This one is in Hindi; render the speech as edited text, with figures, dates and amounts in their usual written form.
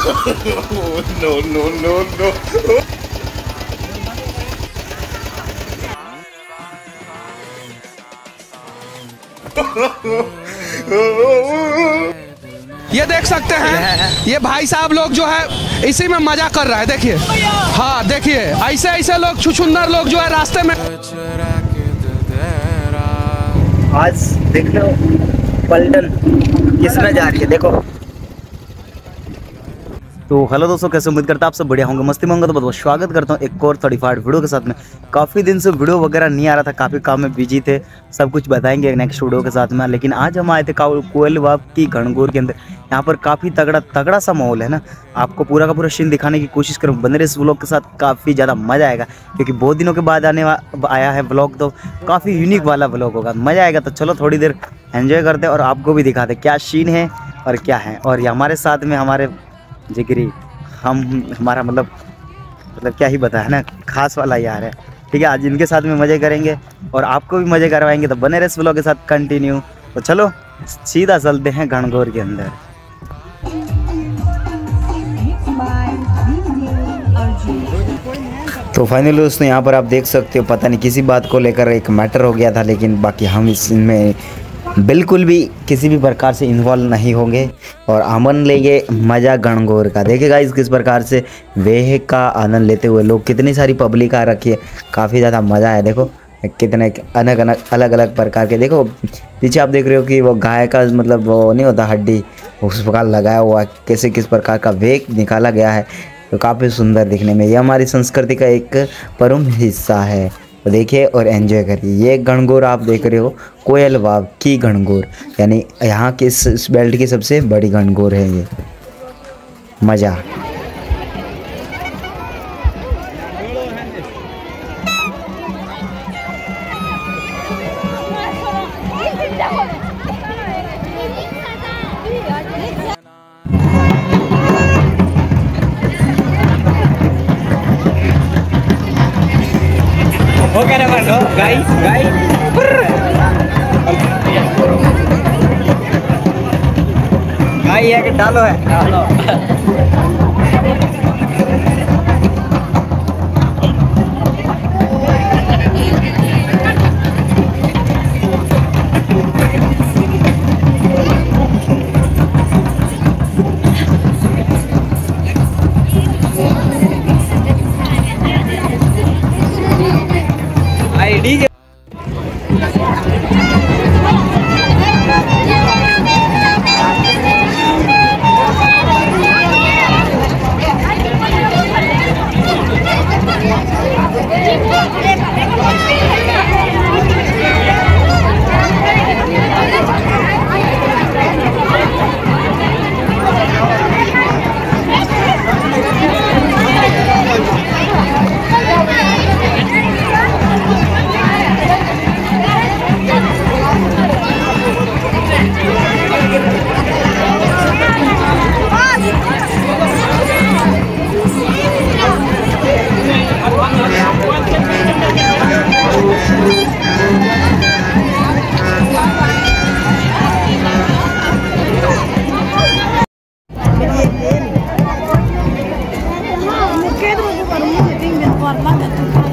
No, no, no, no. ये देख सकते हैं, ये भाई साहब लोग जो है इसी में मजा कर रहा है। देखिए, हाँ देखिए, ऐसे ऐसे लोग छुछुंदर लोग जो है रास्ते में। आज देख लो पलटन किसमें जा रही है, देखो। तो हेलो दोस्तों, कैसे उम्मीद करता हूँ आप सब बढ़िया होंगे, मस्ती में होंगे। तो बहुत बहुत स्वागत करता हूँ एक और 35 वीडियो के साथ में। काफ़ी दिन से वीडियो वगैरह नहीं आ रहा था, काफ़ी काम में बिजी थे, सब कुछ बताएंगे नेक्स्ट वीडियो के साथ में। लेकिन आज हम आए थे कोयल बाग की घनघोर के अंदर। यहाँ पर काफ़ी तगड़ा सा माहौल है ना। आपको पूरा का पूरा सीन दिखाने की कोशिश करूँ, बने रहे इस व्लॉग के साथ, काफ़ी ज़्यादा मज़ा आएगा। क्योंकि बहुत दिनों के बाद आया है व्लॉग, तो काफ़ी यूनिक वाला व्लॉग होगा, मज़ा आएगा। तो चलो थोड़ी देर एंजॉय करते और आपको भी दिखाते क्या सीन है और क्या है। और ये हमारे साथ में हमारे जिगरी हमारा मतलब क्या ही बताया ना, खास वाला यार है। ठीक है, आज इनके साथ में मज़े करेंगे और आपको भी मज़े करवाएंगे। तो बने रहे इस व्लॉग के साथ कंटिन्यू। तो चलो सीधा चलते हैं घनघोर के अंदर। तो फाइनली दोस्तों यहाँ पर आप देख सकते हो, पता नहीं किसी बात को लेकर एक मैटर हो गया था, लेकिन बाकी हम इसमें बिल्कुल भी किसी भी प्रकार से इन्वॉल्व नहीं होंगे और अमन लेंगे मज़ा घनघोर का। देखिएगा किस प्रकार से वेह का आनंद लेते हुए लोग, कितनी सारी पब्लिक आ रखी है, काफ़ी ज़्यादा मज़ा है। देखो कितने अलग अलग प्रकार के, देखो पीछे आप देख रहे हो कि वो गाय का मतलब वो नहीं होता हड्डी, उस प्रकार लगाया हुआ कैसे किस प्रकार का वेग निकाला गया है। तो काफ़ी सुंदर दिखने में, ये हमारी संस्कृति का एक परम हिस्सा है। तो देखिए और एंजॉय करिए। ये घनघोर आप देख रहे हो कोयल बाग की घनघोर, यानी यहाँ की इस बेल्ट की सबसे बड़ी घनघोर है ये। मज़ा हो क्या ना मानो गाइस गाई है कि डालो है, डालो। आईडी के Forma